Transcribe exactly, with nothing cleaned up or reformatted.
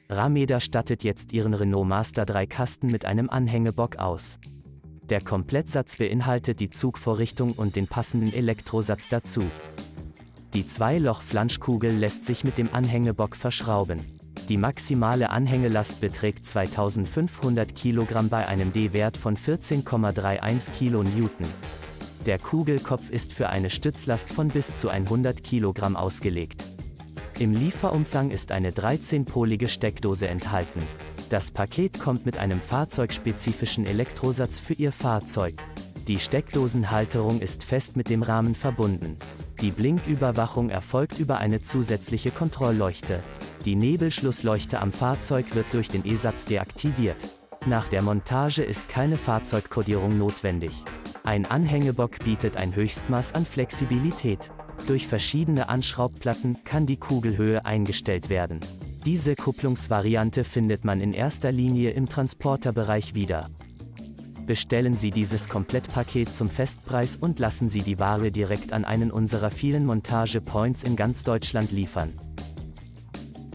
Rameda stattet jetzt ihren Renault Master drei Kasten mit einem Anhängebock aus. Der Komplettsatz beinhaltet die Zugvorrichtung und den passenden Elektrosatz dazu. Die zwei Loch Flanschkugel lässt sich mit dem Anhängebock verschrauben. Die maximale Anhängelast beträgt zweitausendfünfhundert Kilogramm bei einem D-Wert von vierzehn Komma einunddreißig Kilonewton. Der Kugelkopf ist für eine Stützlast von bis zu hundert Kilogramm ausgelegt. Im Lieferumfang ist eine dreizehnpolige Steckdose enthalten. Das Paket kommt mit einem fahrzeugspezifischen Elektrosatz für Ihr Fahrzeug. Die Steckdosenhalterung ist fest mit dem Rahmen verbunden. Die Blinküberwachung erfolgt über eine zusätzliche Kontrollleuchte. Die Nebelschlussleuchte am Fahrzeug wird durch den E-Satz deaktiviert. Nach der Montage ist keine Fahrzeugkodierung notwendig. Ein Anhängebock bietet ein Höchstmaß an Flexibilität. Durch verschiedene Anschraubplatten kann die Kugelhöhe eingestellt werden. Diese Kupplungsvariante findet man in erster Linie im Transporterbereich wieder. Bestellen Sie dieses Komplettpaket zum Festpreis und lassen Sie die Ware direkt an einen unserer vielen Montage-Points in ganz Deutschland liefern.